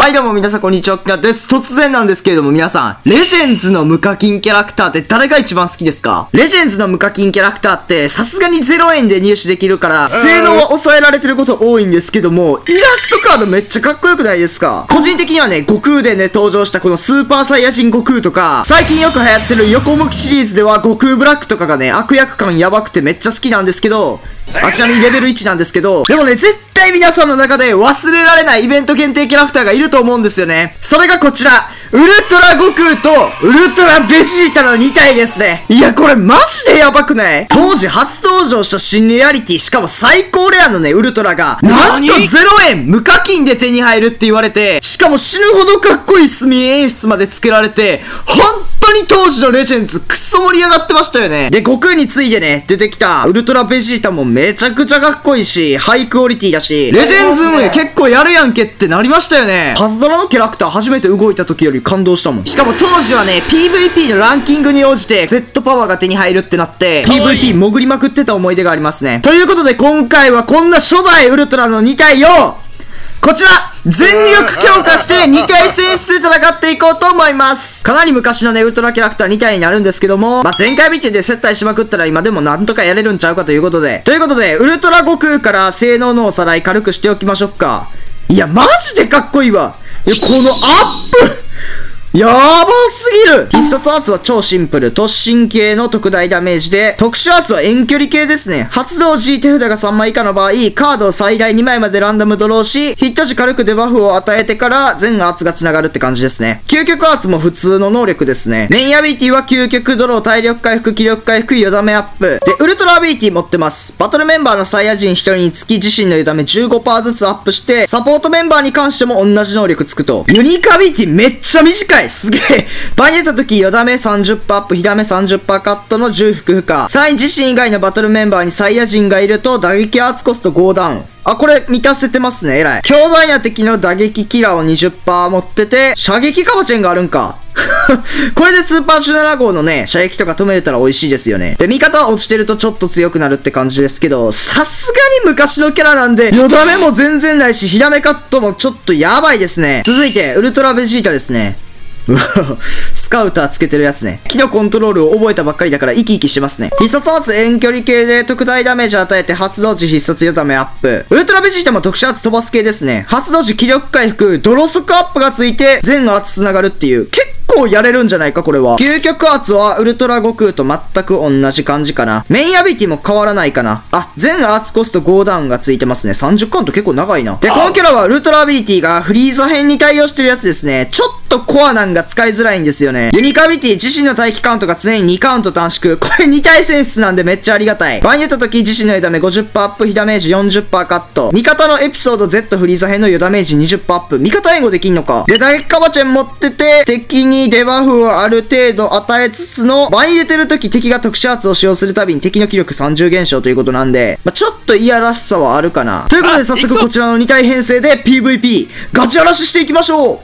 はいどうも皆さんこんにちは、きなです。突然なんですけれども皆さん、レジェンズの無課金キャラクターって誰が一番好きですか？レジェンズの無課金キャラクターってさすがに0円で入手できるから、性能は抑えられてること多いんですけども、イラストカードめっちゃかっこよくないですか？個人的にはね、悟空でね、登場したこのスーパーサイヤ人悟空とか、最近よく流行ってる横向きシリーズでは悟空ブラックとかがね、悪役感やばくてめっちゃ好きなんですけど、ちなみにレベル1なんですけど、でもね、絶対皆さんの中で忘れられないイベント限定キャラクターがいると思うんですよね。それがこちら、ウルトラ悟空とウルトラベジータの2体ですね。いや、これマジでやばくない？当時初登場した新レアリティ、しかも最高レアのね、ウルトラが、なんと0円無課金で手に入るって言われて、しかも死ぬほどかっこいい炭演出まで付けられて、本当に当時のレジェンズクソ盛り上がってましたよね。で、悟空についてね、出てきたウルトラベジータもめちゃくちゃかっこいいし、ハイクオリティだし、レジェンズ運営結構やるやんけってなりましたよね。パズドラのキャラクター初めて動いた時より感動したもん。しかも当時はね、PVP のランキングに応じて Z パワーが手に入るってなって、PVP 潜りまくってた思い出がありますね。ということで今回はこんな初代ウルトラの2体を、こちら全力強化して2体選出で戦っていこうと思います。かなり昔のね、ウルトラキャラクター2体になるんですけども、前回見てで接待しまくったら今でもなんとかやれるんちゃうかということで。ウルトラ悟空から性能のおさらい軽くしておきましょうか。いや、マジでかっこいいわ。いや、このアップやばすぎる。必殺アーツは超シンプル。突進系の特大ダメージで、特殊アーツは遠距離系ですね。発動時手札が3枚以下の場合、カードを最大2枚までランダムドローし、ヒット時軽くデバフを与えてから全アーツが繋がるって感じですね。究極アーツも普通の能力ですね。メインアビリティは究極ドロー、体力回復、気力回復、よだめアップ。で、ウルトラアビリティ持ってます。バトルメンバーのサイヤ人1人につき自身のよだめ 15% ずつアップして、サポートメンバーに関しても同じ能力つくと。ユニークアビリティめっちゃ短い。すげえ。場に出た時、よだめ 30% アップ、火だめ 30% カットの重複負荷。さらに自身以外のバトルメンバーにサイヤ人がいると、打撃アーツコスト5ダウン。あ、これ満たせてますね。偉い。強大な敵の打撃キラーを 20% 持ってて、射撃カバチェンがあるんか。これでスーパー17号のね、射撃とか止めれたら美味しいですよね。で、味方は落ちてるとちょっと強くなるって感じですけど、さすがに昔のキャラなんで、よだめも全然ないし、火だめカットもちょっとやばいですね。続いて、ウルトラベジータですね。スカウターつけてるやつね。木のコントロールを覚えたばっかりだから生き生きしてますね。必殺アーツ遠距離系で特大ダメージ与えて発動時必殺よだめアップ。ウルトラベジータも特殊アーツ飛ばす系ですね。発動時気力回復、ドロ速アップがついて全アーツ繋がるっていう。結構やれるんじゃないかこれは。究極アーツはウルトラ悟空と全く同じ感じかな。メインアビリティも変わらないかな。あ、全アーツコスト5ダウンがついてますね。30カウント結構長いな。で、このキャラはウルトラアビリティがフリーザ編に対応してるやつですね。ちょっとコアなんが使いづらいんですよね。ユニークアビリティ自身の待機カウントが常に2カウント短縮。これ2体選出なんでめっちゃありがたい。場に出た時自身のよだめ 50% アップ、火ダメージ 40% カット。味方のエピソード Z フリーザ編のよダメージ 20% アップ。味方援護できんのか。で、打撃カバチェン持ってて、敵にデバフをある程度与えつつの、場に出てる時敵が特殊アーツを使用するたびに敵の気力30減少ということなんで、ちょっといやらしさはあるかな。ということで早速こちらの2体編成で PVP ガチ荒らししていきましょう。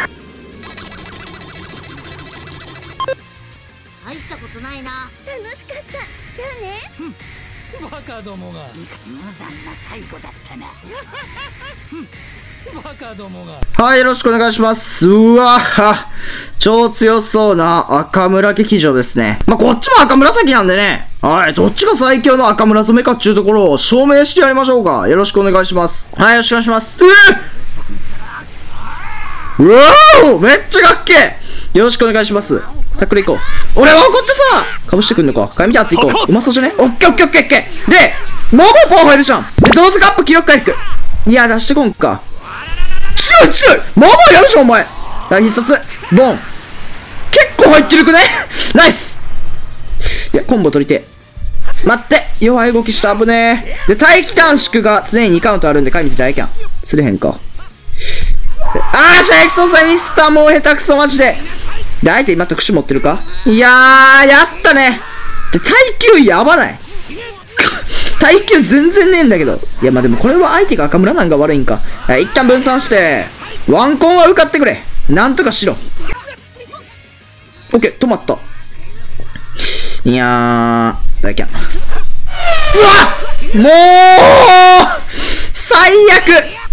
大したことないな。 楽しかった。じゃあね。 バカどもが無残な最後だったな。 バカどもが。 はい、よろしくお願いします。うわぁ、超強そうな赤村劇場ですね。こっちも赤紫なんでね。はい、どっちが最強の赤村染めかっていうところを証明してやりましょうか。よろしくお願いします。はい、よろしくお願いします。うわーめっちゃかっけえ。よろしくお願いします。タックル行こう。俺は怒ってさかぶしてくんのか。かみたやつ行こう。うまそうじゃね。オッケーオッケーオッケーオッケー。で、もうパワー入るじゃん。で、ドローズカップ気力回復。いや、出してこんか。強い強いまあまあやるじゃんお前。大必殺ボン。結構入ってるくねナイス。いや、コンボ取りて。待って弱い動きした危ねえ。で、待機短縮が常に2カウントあるんで、回見て大キャン。釣れへんか。あー、射撃操作ミスった。もう下手くそマジで。で、相手今特殊持ってるか。いやー、やったね。で、耐久やばない耐久全然ねえんだけど。いや、でもこれは相手が赤村なんか悪いんか。一旦分散して、ワンコンは受かってくれ。なんとかしろ。オッケー、止まった。いやー、大キャン。うわっもう最悪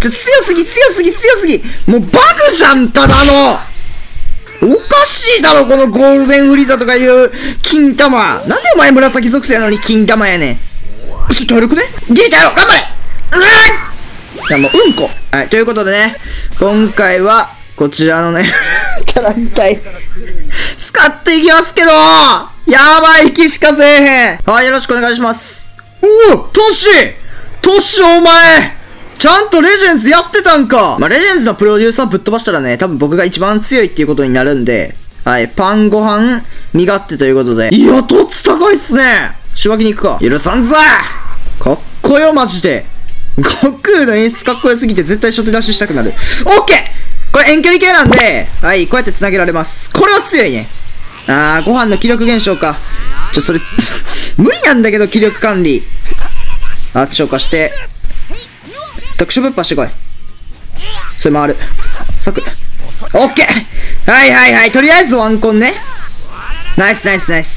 強すぎ強すぎ強すぎ。もうバグじゃん、ただの。おかしいだろ、このゴールデンフリーザとかいう金玉。なんでお前紫属性なのに金玉やねん。ちょっと悪くね？ギリ耐えろ、頑張れ。いや、もううんこ。はい、ということでね、今回は、こちらのね、たらみたい。使っていきますけど、やばい気しかせえへん。はい、よろしくお願いします。おお、トシお前ちゃんとレジェンズやってたんか。まあ、レジェンズのプロデューサーぶっ飛ばしたらね、多分僕が一番強いっていうことになるんで、はい、パンご飯、身勝手ということで。いや、トッツ高いっすね。仕分けに行くか。許さんぞ。かっこよ、マジで。悟空の演出かっこよすぎて絶対初手出ししたくなる。オッケー。これ遠距離系なんで、はい、こうやって繋げられます。これは強いね。ご飯の気力減少か。それ、無理なんだけど、気力管理。消化して、特殊ぶっ破してこい。それ回る。即。オッケー。はい。とりあえずワンコンね。ナイス。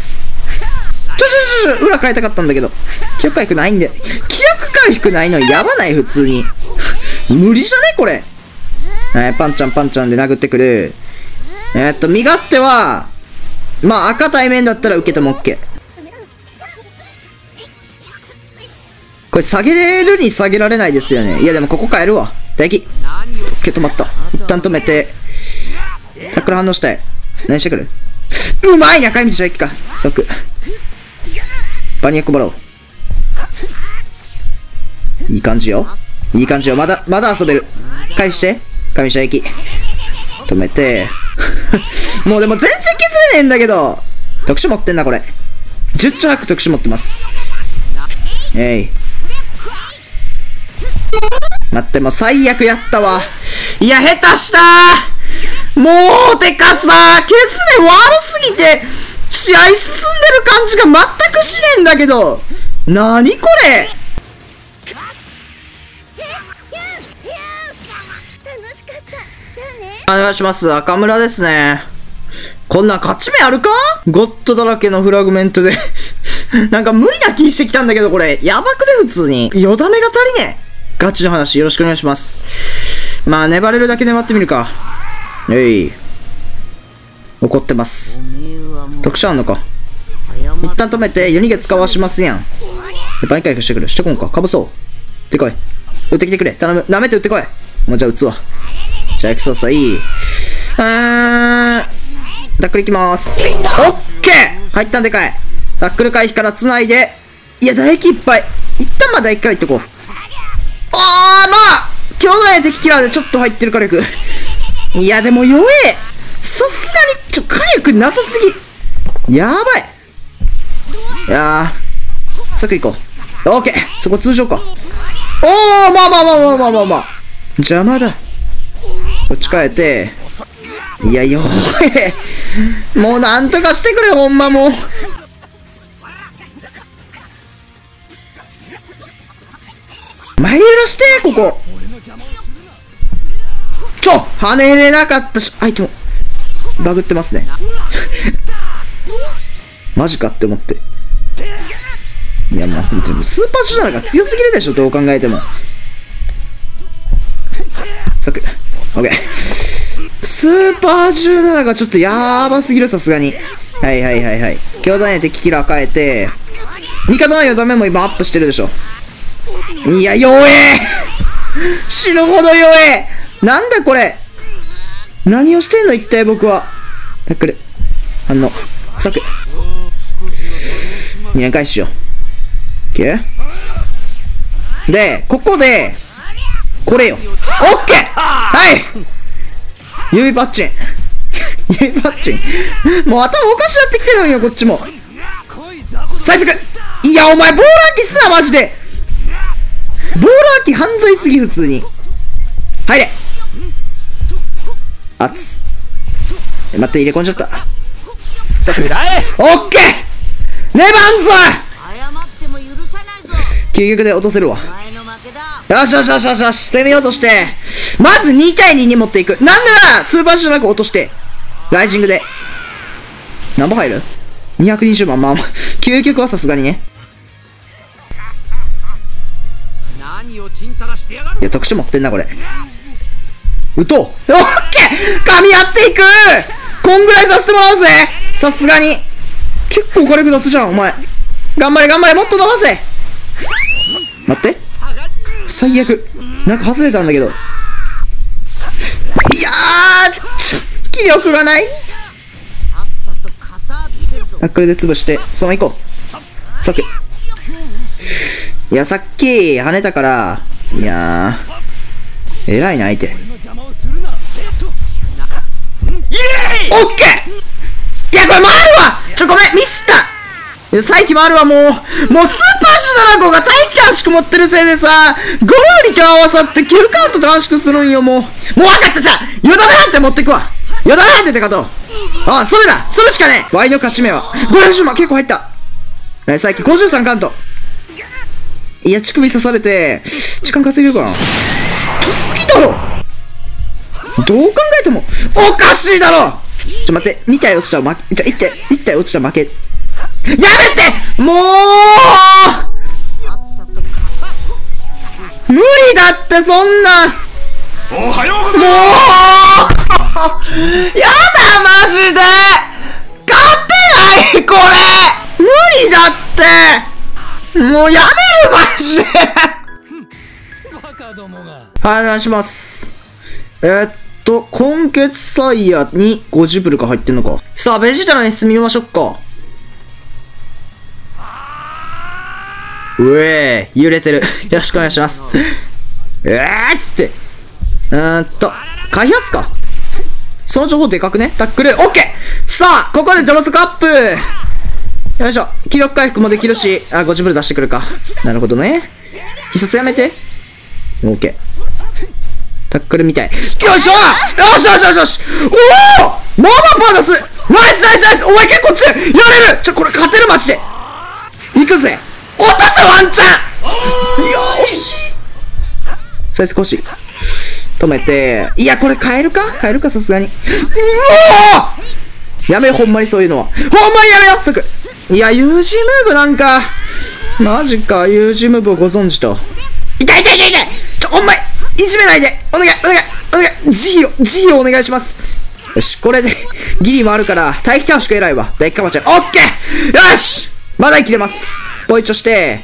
裏変えたかったんだけど。気力回復ないんで。気力回復ないのやばない普通に。無理じゃねこれ。はい、パンちゃんで殴ってくる。身勝手は、まあ赤対面だったら受けても OK。これ下げれるに下げられないですよね。いやでもここ変えるわ。大気。OK、止まった。一旦止めて。タックル反応したい。何してくる？うまい中道大気か。即。バニアックボロー。いい感じよ。まだ遊べる。返して。上下駅。止めて。もうでも全然削れねえんだけど。特殊持ってんな、これ。10丁白特殊持ってます。待って、もう最悪やったわ。いや、下手したー。もう、てかさ、削れ悪すぎて、試合進んでる感じが全くしねえんだけど。なにこれ。お願いします。赤村ですね。こんなん勝ち目あるか？ゴッドだらけのフラグメントで。なんか無理な気してきたんだけど、これ。やばくね、普通に。よだめが足りねえ。ガチの話、よろしくお願いします。まあ、粘れるだけ粘ってみるか。怒ってます。特殊あんのか。一旦止めて、夜逃げ使わしますやん。パニ回復してくる。してこんか。かぶそう。ってこい。撃ってきてくれ。頼む。舐めて撃ってこい。もうじゃあ撃つわ。じゃあエクソーサいい。タックルいきまーす。オッケー入ったんでかい。タックル回避から繋いで。いや、唾液いっぱい。一旦まあ唾液からいっとこう。まあ強大な敵キラーでちょっと入ってる火力。いや、でも弱え。さすがに、火力なさすぎ。やばい。いやー、即行こう。オッケーそこ通常か。まあ。邪魔だ。こっち変えて。いや、弱え。もうなんとかしてくれ、ほんまもう。前揺らして、ここ。跳ねれなかったし、相手も、バグってますね。マジかって思って。いや、もう、スーパージュナーが強すぎるでしょ、どう考えても。即。オッケー。スーパー17がちょっとやばすぎる、さすがに。はい。強大な敵キラー変えて、味方の4座目も今アップしてるでしょ。いや、弱え死ぬほど弱え。なんだこれ。何をしてんの一体僕は。タックル。反応。即。2連回しよう。OK？ で、ここで、これよ。オッケーはい指パッチン指パッチンもう頭おかしなってきてるんよ、こっちも。最速いや、お前、ボーラーキすな、マジでボーラーキ犯罪すぎ、普通に。入れ熱待って、入れ込んじゃった。オッケー粘んぞ究極で落とせるわ。よし、攻めようとして、まず2対2に持っていく。なんなら、スーパーじゃなく落として、ライジングで。何本入る ?220 万。まあ、究極はさすがにね。 いや、特殊持ってんな、これ。撃とう。オッケー噛み合っていくこんぐらいさせてもらうぜさすがに。結構火力出すじゃん、お前。頑張れ頑張れ、もっと伸ばせ。待って。最悪。なんか外れたんだけど。いやー、気力がない。ナックルで潰して、そのまま行こう。さっき。いや、さっき、跳ねたから、いやー、偉いな、相手。オッケー。いや、これ回るわ。ごめん、ミスった。いや、再起回るわ、もうスーパージュドラゴンが待機短縮持ってるせいでさ、ゴーリカ合わさって9カウント短縮するんよ、もう分かった。じゃあ、よだめ判定持ってくわ。よだめ判定ってかと。ああ、それだ、それしかねえ。ワイの勝ち目は50万結構入った。再起53カウント。いや、乳首刺されて、時間稼げるかな。とすぎだろ。どう考えても、おかしいだろ。待って、2体落ちたら負け、じゃあ1体落ちたら負け。やめてもう無理だってそんな。おはようございます。もうやだマジで勝てないこれ無理だってもうやめるマジでバカどもが。 はい、お願いします。今月サイヤに50ブルが入ってんのか。さあ、ベジタラに進みましょうか。うえー、揺れてる。よろしくお願いします。つって。開発か。その情報でかくね。タックル、オッケー。さあ、ここでドロスカップ。よいしょ。気力回復もできるし、50ブル出してくるか。なるほどね。必殺やめて。オッケー。タックルみたい。よいしょよしよしよしよしおおママパー出すナイスナイスナイスお前結構強いやれるこれ勝てるマジで行くぜ落とせワンチャンよしサイズ腰止めていやこれ変えるかさすがにうおやめよほんまにそういうのはほんまにやめよすぐいや U 字ムーブなんかマジか U 字ムーブをご存知と痛い痛い痛い痛いお前いじめないでお願い G をお願いしますよしこれでギリもあるから待機短縮偉いわ大かまちゃんオッケーよしまだ生きれますポイチョして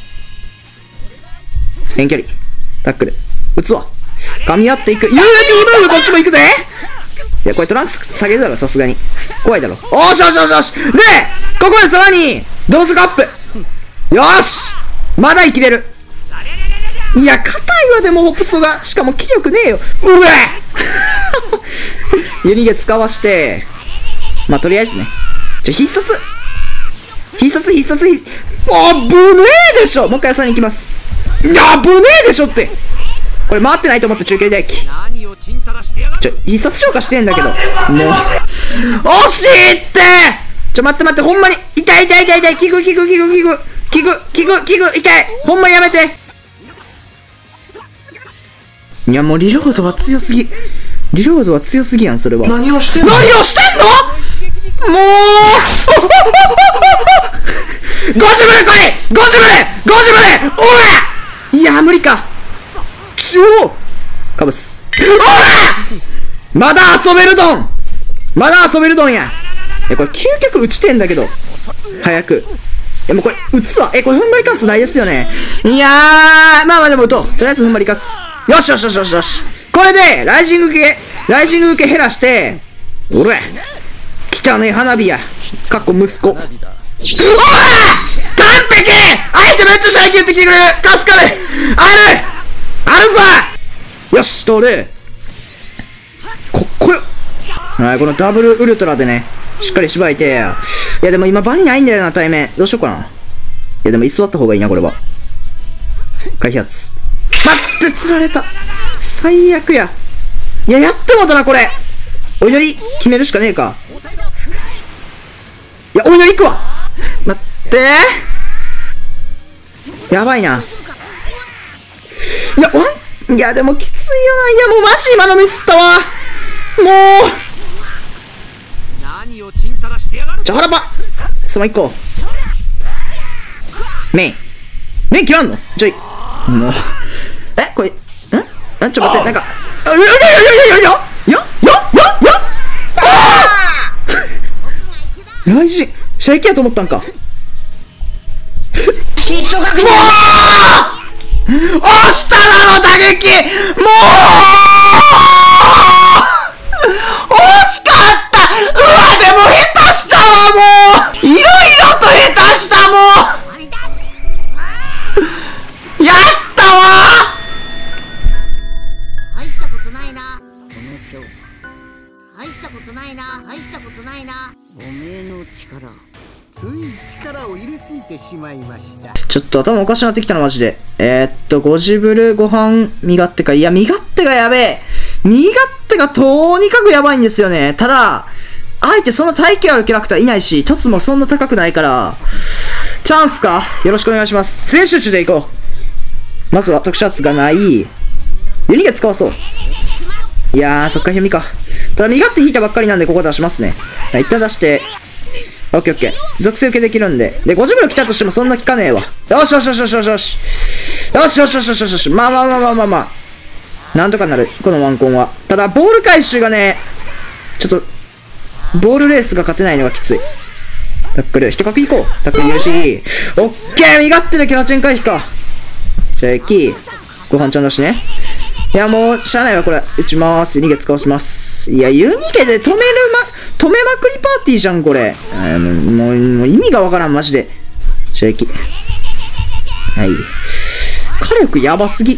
遠距離タックル撃つわ噛み合っていく UD ムーブこっちも行くぜいやこれトランクス下げるだろさすがに怖いだろおーしよしよしよしでここでさらにドロスカップよしまだ生きれるいや、硬いわ、でも、ホプソが。しかも、気力ねえよ。うえ湯逃げ使わして、まあ、とりあえずね。必殺あぶねえでしょもう一回朝に行きます。あぶねえでしょってこれ回ってないと思って中継デッキ。必殺消化してんだけど。もう。惜しいって待って、ほんまに。痛い。効く。痛い。ほんまにやめて。いやもうリロードは強すぎやんそれは。何をしてんのもう50ブレ来い50ブレおらいや無理か強っかぶすおらまだ遊べるドンやこれ究極打ちてんだけど早くもうこれ打つわこれ踏ん張り感つないですよねいやーまあでも打とうとりあえず踏ん張りかすよしこれでライジング受け減らしておら汚ね花火やかっこ息子おら完璧相手めっちゃシャイキュってきてくれる助かるあるぞよし通るこのダブルウルトラでねしっかりしばいていやでも今バニないんだよな対面どうしようかないやでも居座った方がいいなこれは開発待って釣られた最悪やいややってもうたなこれお祈り決めるしかねえかいやお祈り行くわ待ってやばいないやでもきついよないやもうマジ今のミスったわもう腹パその1個メイン決まんのもうこれ、ちょっと待って、なんか、雷神射撃やと思ったんか。 ヒット確認。 押したなの打撃。もう惜しかった。うわ、でも下手したわ、もういろいろと下手したもう。やったわ。 大したことないな、この勝負。大したことないな、大したことないな。おめえの力、 つい力を入れすぎてしまいました。 ちょっと頭おかしなってきたな、マジで。ゴジブルご飯、身勝手か。いや、身勝手がやべえ。身勝手がとにかくやばいんですよね。ただ、あえてそんな体型あるキャラクターいないし、凸もそんな高くないから、チャンスかよろしくお願いします。全集中でいこう。まずは特殊圧がない。ユニゲ使わそう。いやー、そっか、弓か。ただ、身勝手引いたばっかりなんで、ここ出しますね。一旦出して、オッケーオッケー。属性受けできるんで。で、50秒来たとしてもそんな効かねえわ。よしよしよしよしよしよし。よしよしよしよしよし。まあ。なんとかなる。このワンコンは。ただ、ボール回収がね、ちょっと、ボールレースが勝てないのがきつい。タックル、一角行こう。タックルよし。オッケー、身勝手でキャラチェン回避か。じゃあ、ご飯ちゃんだしね。いや、もう、しゃあないわ、これ。打ちまーす。逃げ使わします。いや、ユニゲで止めまくりパーティーじゃん、これ。もう意味がわからん、マジで。射撃。はい。火力やばすぎ。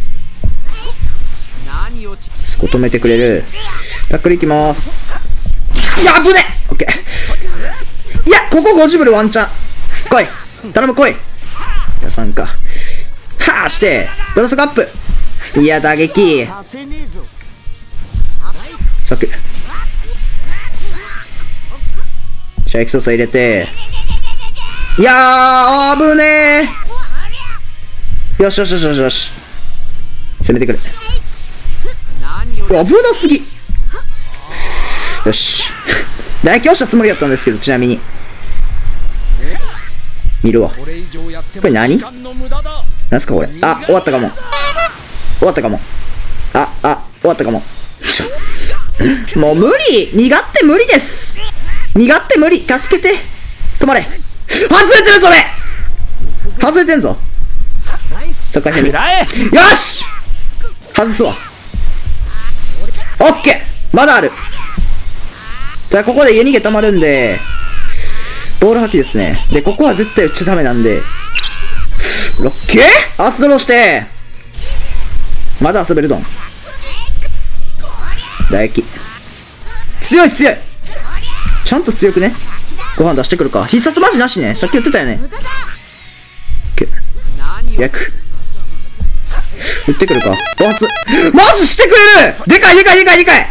そこ止めてくれる。タックルいきまーす。いや、危ねオッケー。いや、ここ50ブルワンチャン。来い。頼む、来い。出さんか。はぁして。ドラストアップ。いや、打撃。サク。射撃操作入れて。いやー、危ねー。よしよしよしよしよし。攻めてくれ。危なすぎ。よし。唾液押したつもりだったんですけど、ちなみに。見るわ。これ何？なんすかこれ。あ、終わったかも。終わったかも。終わったかも。もう無理！身勝手無理です！身勝手無理！助けて！止まれ！外れてるそれ！外れてんぞ！そっか、ヘミ。よし！外すわ。オッケー！まだある。じゃあここで湯逃げ溜まるんで、ボール破棄ですね。で、ここは絶対打っちゃダメなんで、オッケー！圧ドロして、まだ遊べるドン。唾液。強い強い！ちゃんと強くね。ご飯出してくるか。必殺マジなしね。さっき言ってたよね。オッケー。役。打ってくるか。お初。マジしてくれる！でかいでかいでかいでかい！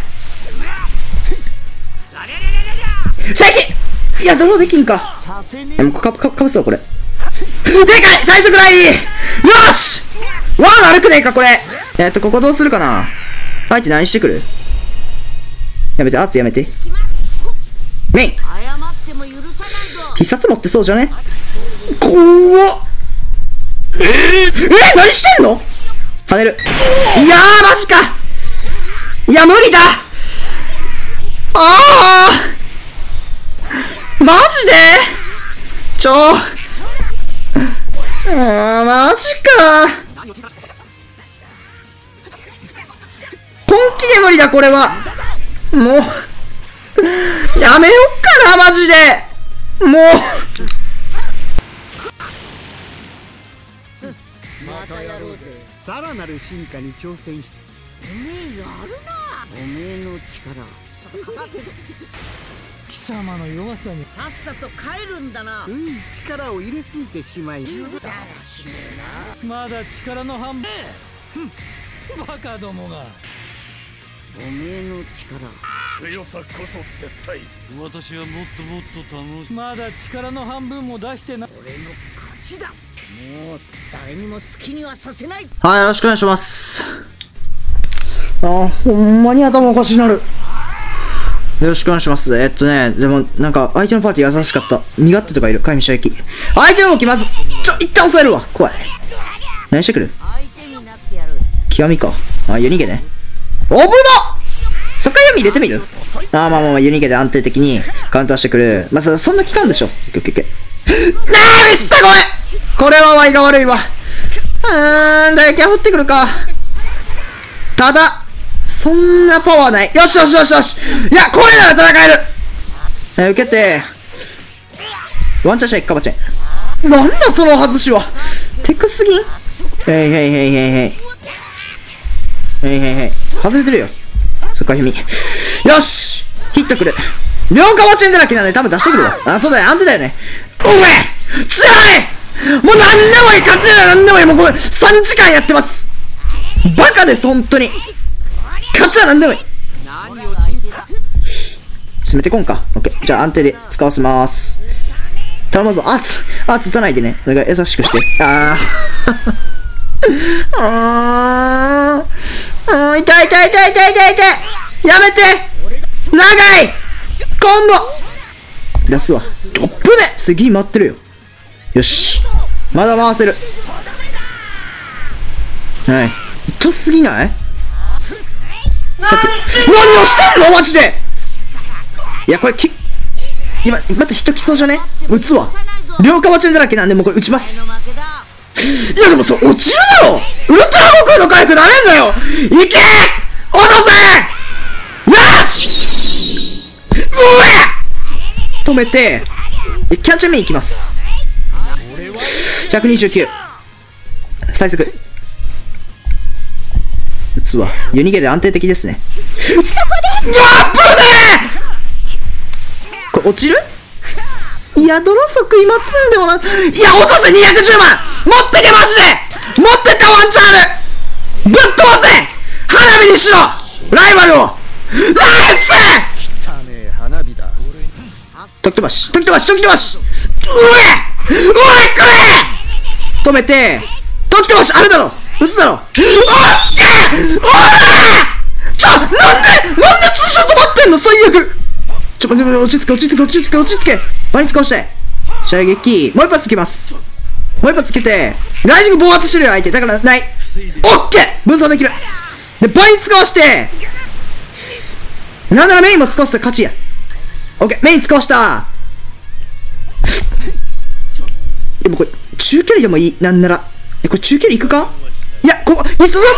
射撃！いや、ドローできんか。もうかぶすわ、これ。でかい！最速ライン！よし！ワン悪くねえか、これ。ここどうするかな。相手何してくる？やめて、圧やめて。メイン！必殺持ってそうじゃね？怖っ！何してんの？跳ねる。いやー、マジか！いや、無理だ！マジで？マジか。本気で無理だ、これは。もう、やめよっかな、マジで。もう。 さらなる進化に挑戦して。 おめえやるな。おめえの力。 貴様の弱さにさっさと帰るんだな。 力を入れすぎてしまいまだ力の半分。バカどもが。 おめえの力。 強さこそ絶対。 私はもっともっと楽しい。まだ力の半分も出してない。 俺の勝ちだ。もう誰にも好きにはさせない。 はい、よろしくお願いします。ほんまに頭おかしになる。よろしくお願いします。でも、なんか、相手のパーティー優しかった。身勝手とかいる。怪味射撃。相手の動きまず、一旦抑えるわ。怖い。何してくる？ 相手になってやる。 極みか。あ、夜逃げね。危なっ！そっから闇入れてみる？まあ、夜逃げで安定的にカウンターしてくる。まあ、そんな期間でしょ。オッケー。ミスった！ごめん！これはワイが悪いわ。打撃は降ってくるか。ただ、そんなパワーない。よし。いや、これなら戦える！受けて、ワンチャンシャイかばちん。なんだその外しは。テクすぎん？へい。外れてるよ。そっか、姫。よし！ヒットくる。両かばちんだらけなんで多分出してくるわ。あ、そうだよ、安定だよね。おめえ！強い！もうなんでもいい！勝ちならなんでもいい！もうこれ3時間やってます！バカです、本当に！勝ちはなんでもいい！攻めてこんか。オッケー。じゃあ安定で使わせまーす。頼むぞ。打たないでね。お願い、優しくして。痛い。やめて！長い！コンボ！出すわ。トップで次待ってるよ。よし。まだ回せる。はい。痛すぎない？何をしてんのマジで！いや、これ今、また人来そうじゃね？撃つわ。両かばちんだらけなんで、もうこれ撃ちます。いやでもそう、落ちるだろ！ウルトラ悟空の回復ダメんだよ！いけ！落とせ！よし！止めて、キャッチャー目いきます。129。最速。撃つわ。夜逃げで安定的ですね。そこです！やっぶねー！これ落ちる？いや、泥足今積んでもな。いや、落とせ！ 210 万！持ってけマジで！持ってったワンチャンある！ぶっ飛ばせ！花火にしろ！ライバルを！ナイス！時飛ばし！うえ！くれ！止めて、時飛ばしあるだろ！撃つだろ！なんで通称止まってんの？最悪！待って、落ち着け。場に使わして。射撃、もう一発つけます。もう一発つけて、ライジング暴発してるよ、相手。だから、ない。オッケー！分散できる。で、場に使わして、なんならメインも使わせたら勝ちや。オッケー、メイン使わした。でもこれ、中距離でもいい。なんなら。これ中距離行くか？いや、いつぞ！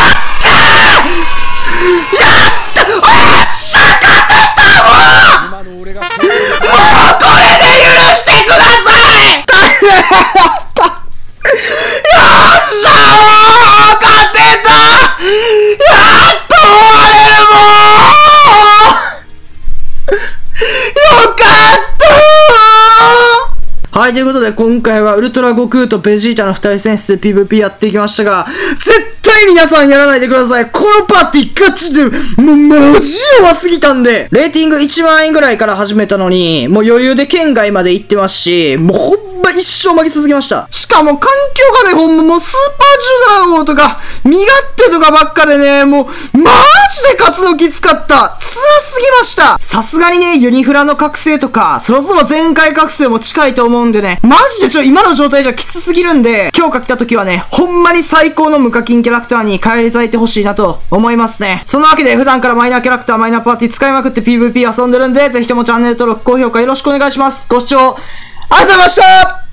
はい、ということで今回はウルトラ悟空とベジータの2人選出で PVP やっていきましたが、絶対皆さんやらないでください。このパーティーガチで、もうマジ弱すぎたんで、レーティング1万円ぐらいから始めたのに、もう余裕で県外まで行ってますし、もうほんま一生負け続けました。しかも環境がね、ほんまもうスーパー17号とか、身勝手とかばっかでね、もう、マジで勝つのきつかった。辛すぎました。さすがにね、ユニフラの覚醒とか、そろそろ全開覚醒も近いと思うんでね、マジで今の状態じゃきつすぎるんで、強化来た時はね、ほんまに最高の無課金キャラクターに返り咲いてほしいなと思いますね。そんなわけで、普段からマイナーキャラクター、マイナーパーティー使いまくって PVP 遊んでるんで、ぜひともチャンネル登録、高評価よろしくお願いします。ご視聴ありがとうございました。